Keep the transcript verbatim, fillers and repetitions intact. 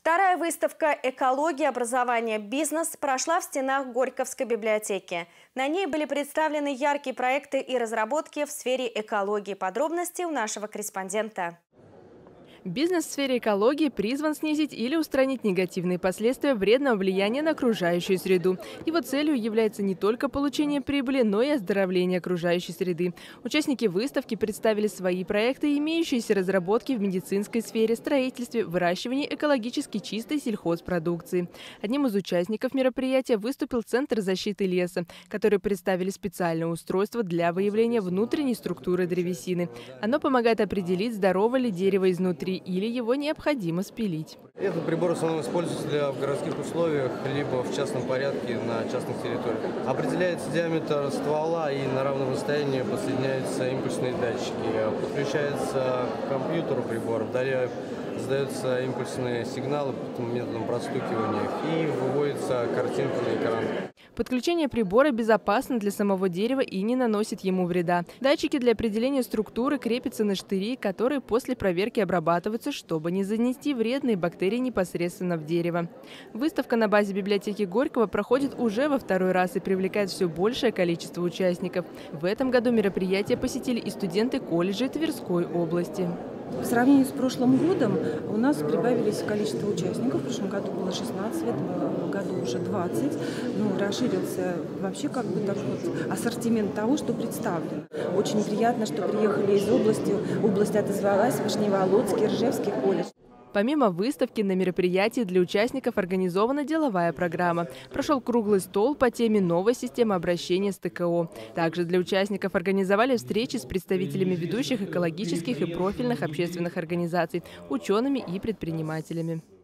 Вторая выставка «Экология, образование, бизнес» прошла в стенах Горьковской библиотеки. На ней были представлены яркие проекты и разработки в сфере экологии. Подробности у нашего корреспондента. Бизнес в сфере экологии призван снизить или устранить негативные последствия вредного влияния на окружающую среду. Его целью является не только получение прибыли, но и оздоровление окружающей среды. Участники выставки представили свои проекты и имеющиеся разработки в медицинской сфере, строительстве, выращивании экологически чистой сельхозпродукции. Одним из участников мероприятия выступил Центр защиты леса, которые представили специальное устройство для выявления внутренней структуры древесины. Оно помогает определить, здорово ли дерево изнутри, или его необходимо спилить. Этот прибор в основном используется для в городских условиях, либо в частном порядке на частных территориях. Определяется диаметр ствола, и на равном расстоянии подсоединяются импульсные датчики. Подключается к компьютеру прибор, далее задаются импульсные сигналы методом простукивания и выводится картинка на экран. Подключение прибора безопасно для самого дерева и не наносит ему вреда. Датчики для определения структуры крепятся на штыри, которые после проверки обрабатываются, чтобы не занести вредные бактерии непосредственно в дерево. Выставка на базе библиотеки Горького проходит уже во второй раз и привлекает все большее количество участников. В этом году мероприятие посетили и студенты колледжей Тверской области. По сравнению с прошлым годом у нас прибавились количество участников. В прошлом году было шестнадцать, в этом году уже двадцать. Ну, расширился вообще как бы так вот ассортимент того, что представлено. Очень приятно, что приехали из области. Область отозвалась: Вышневолодский, Ржевский колледж. Помимо выставки, на мероприятии для участников организована деловая программа. Прошел круглый стол по теме «Новая система обращения с ТКО». Также для участников организовали встречи с представителями ведущих экологических и профильных общественных организаций, учеными и предпринимателями.